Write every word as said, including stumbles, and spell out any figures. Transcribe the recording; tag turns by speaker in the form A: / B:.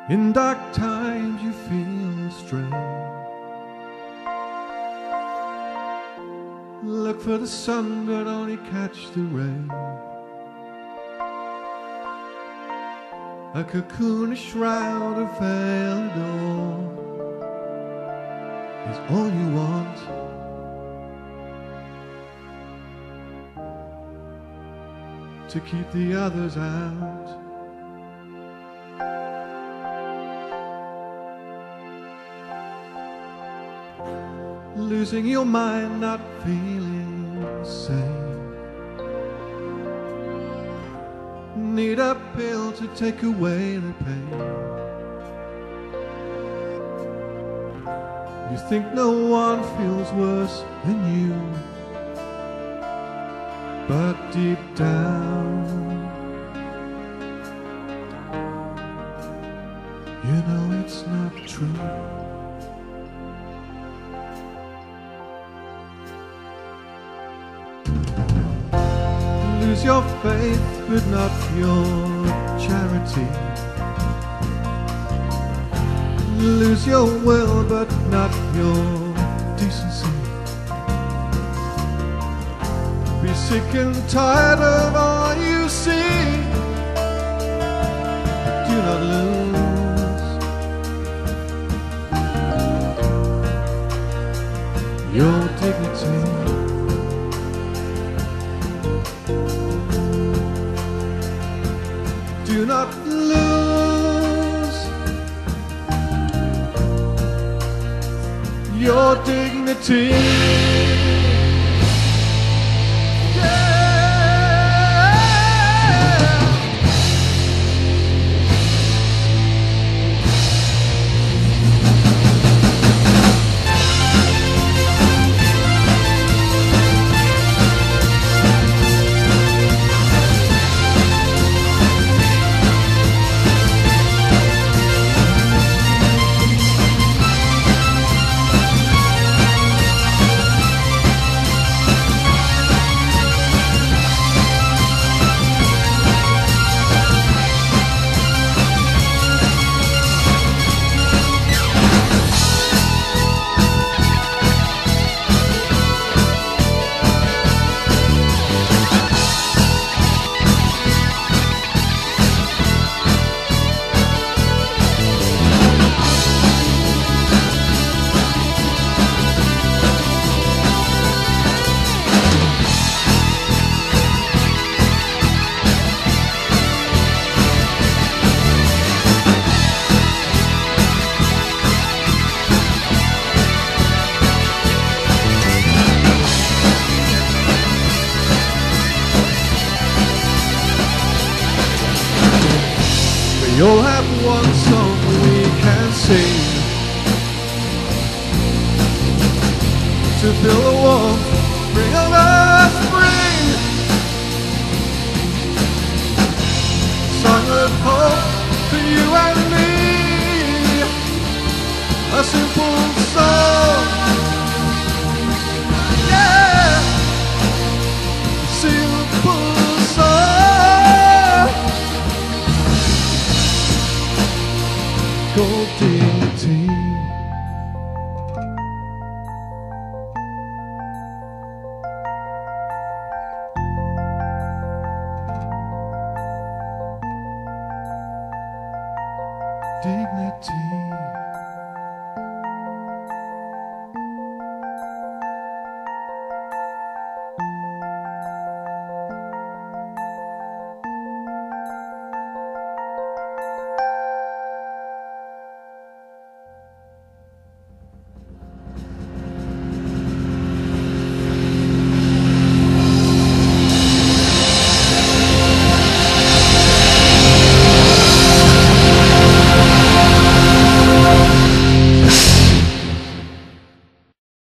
A: In dark times you feel astray. Look for the sun but only catch the rain. A cocoon, a shroud, a veiled door is all you want. To keep the others out. Losing your mind, not feeling sane. Need a pill to take away the pain. You think no one feels worse than you, but deep down, you know it's not true. Lose your faith, but not your charity. Lose your will, but not your decency. Be sick and tired of all you see. Do not lose your dignity. Do not lose your dignity. We all have one song we can sing to feel the warmth, bring on the spring. Song of hope for you and me. A simple song, yeah. Simple song. Called dignity. Dignity.